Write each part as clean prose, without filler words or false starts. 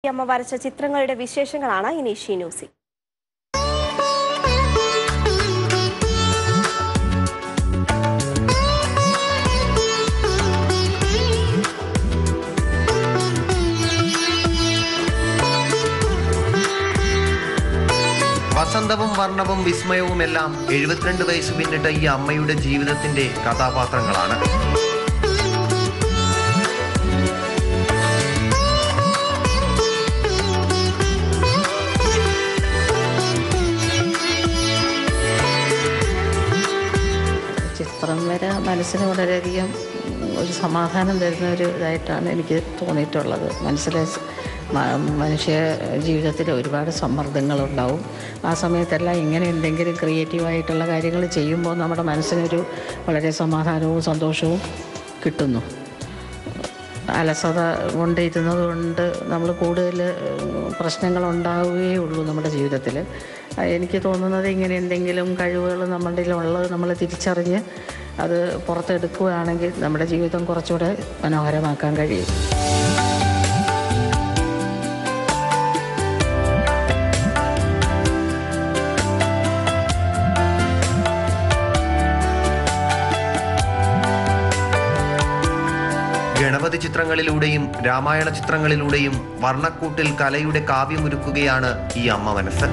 അമ്മ വരച്ച ചിത്രങ്ങളുടെ വിശേഷങ്ങളാണ് ഇനി ന്യൂസിൽ. വസന്തവും വർണ്ണവും വിസ്മയവുമെല്ലാം 72 വയസ്സ് പിന്നിട്ട ഈ അമ്മയുടെ ജീവിതത്തിന്റെ കഥാപാത്രങ്ങളാണ്. ചിത്രം വരെ മനസ്സിന് വളരെയധികം ഒരു സമാധാനം തരുന്ന ഒരു ഇതായിട്ടാണ് എനിക്ക് തോന്നിയിട്ടുള്ളത്. മനസ്സിലെ മനുഷ്യ ജീവിതത്തിൽ ഒരുപാട് സമ്മർദ്ദങ്ങളുണ്ടാവും. ആ സമയത്തെല്ലാം ഇങ്ങനെ എന്തെങ്കിലും ക്രിയേറ്റീവായിട്ടുള്ള കാര്യങ്ങൾ ചെയ്യുമ്പോൾ നമ്മുടെ മനസ്സിനൊരു വളരെ സമാധാനവും സന്തോഷവും കിട്ടുന്നു. അലസത കൊണ്ടിരുന്നത് കൊണ്ട് നമ്മൾ കൂടുതൽ പ്രശ്നങ്ങളുണ്ടാവുകയേ ഉള്ളൂ നമ്മുടെ ജീവിതത്തിൽ. എനിക്ക് തോന്നുന്നത് ഇങ്ങനെ എന്തെങ്കിലും കഴിവുകൾ നമ്മളുടെ ഉള്ളത് നമ്മൾ തിരിച്ചറിഞ്ഞ് അത് പുറത്തെടുക്കുകയാണെങ്കിൽ നമ്മുടെ ജീവിതം കുറച്ചുകൂടെ മനോഹരമാക്കാൻ കഴിയും. ഗണപതി ചിത്രങ്ങളിലൂടെയും രാമായണ ചിത്രങ്ങളിലൂടെയും വർണ്ണക്കൂട്ടിൽ കലയുടെ കാവ്യമൊരുക്കുകയാണ് ഈ അമ്മ മനസ്സ്.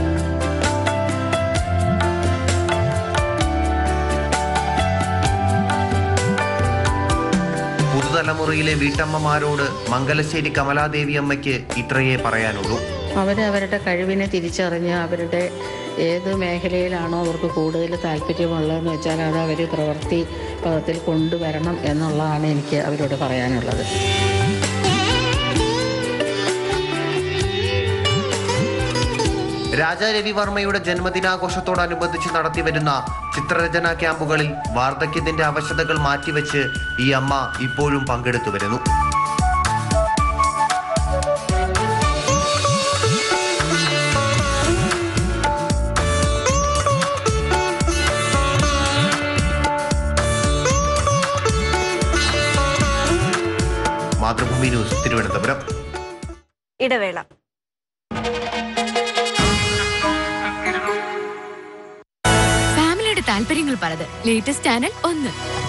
പുതുതലമുറയിലെ വീട്ടമ്മമാരോട് മംഗലശ്ശേരി കമലാദേവി അമ്മയ്ക്ക് ഇത്രയേ പറയാനുള്ളൂ. അവരുടെ കഴിവിനെ തിരിച്ചറിഞ്ഞ് അവരുടെ ഏത് മേഖലയിലാണോ അവർക്ക് കൂടുതൽ താല്പര്യമുള്ളതെന്ന് വെച്ചാൽ അത് അവർ പ്രവൃത്തി പദത്തിൽ കൊണ്ടുവരണം എന്നുള്ളതാണ് എനിക്ക് അവരോട് പറയാനുള്ളത്. രാജാ രവിവർമ്മയുടെ ജന്മദിനാഘോഷത്തോടനുബന്ധിച്ച് നടത്തിവരുന്ന ചിത്രരചനാ ക്യാമ്പുകളിൽ വാർദ്ധക്യത്തിന്റെ അവശതകൾ മാറ്റിവെച്ച് ഈ അമ്മ ഇപ്പോഴും പങ്കെടുത്തു വരുന്നു. മാതൃഭൂമി ന്യൂസ്, തിരുവനന്തപുരം. ഇടവേള. ഫാമിലിയുടെ താല്പര്യങ്ങൾ പലത്. Latest channel 1.